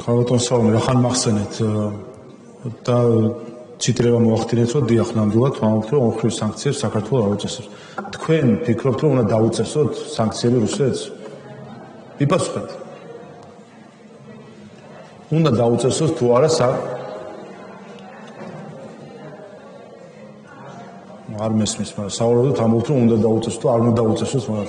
Խաղատոն սաղում ռախան մախսենետ դա Citreva მოახდინეთ რომ დიახ ნამდვილად ვამბობთ რომ ოქროს სანქციებს საქართველოს აუწესებს. თქვენ ფიქრობთ რომ უნდა დაუწესოთ სანქციები რუსეთს? მიპასუხეთ. უნდა დაუწესოთ თუ არა არ მესმის, მაგრამ საუბრობთ ამბობთ რომ უნდა დაუწესოთ თუ არ უნდა დაუწესოთ მაგათ.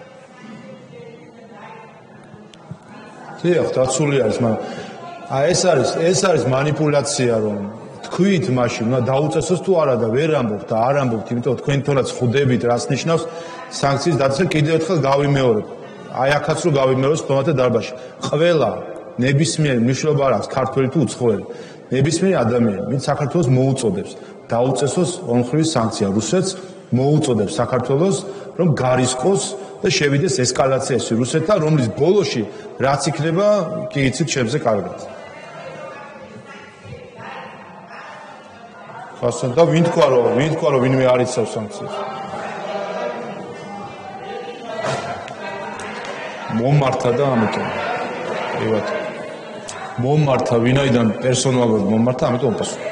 დიახ, დაცული არის, მაგრამ ეს არის манипуляция რომ თქვით მაშინ უნდა დაუწესოს თუ არა და ვერ ამბობთ და არ ამბობთ, იმიტომ თქვენ თორაც ხვდებით რას ნიშნავს სანქციის დაცვა. კიდევ ერთხელ გავიმეორებ. აი აქაც რომ გავიმეოროს დიპლომატთა დარბაზში. ყველა ნებისმიერი მნიშვნელობა არ აქვს ქართველი თუ უცხოელი. ნებისმიერი ადამიანი, ვინც საქართველოს მოუწოდებს დაუწესოს ორმხრივი სანქცია რუსეთს, მოუწოდებს საქართველოს რომ გარისყოს და შევიდეს ესკალაციაში რუსეთთან, რომლის ბოლოში რაც იქნება, კი იცით ჩემზე კარგად. და ვინ თქვა რომ ვინმე არ იცავს სანქციებს? მომართა და ამიტომ. ევათ. მომართა, ვინაიდან პერსონალურად მომართა, ამიტომ პასუხი.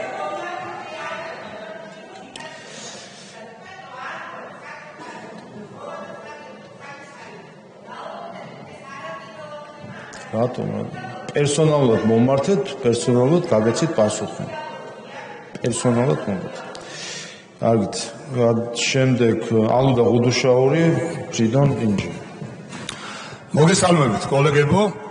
რატომ? პერსონალურად მომართეთ, პერსონალურად გაგეცით პასუხი. პერსონალურად მომართ. კარგით. შემდეგ ალუდა ღუდუშაური, ბრიდან ინჯი. მოგესალმებით, კოლეგებო.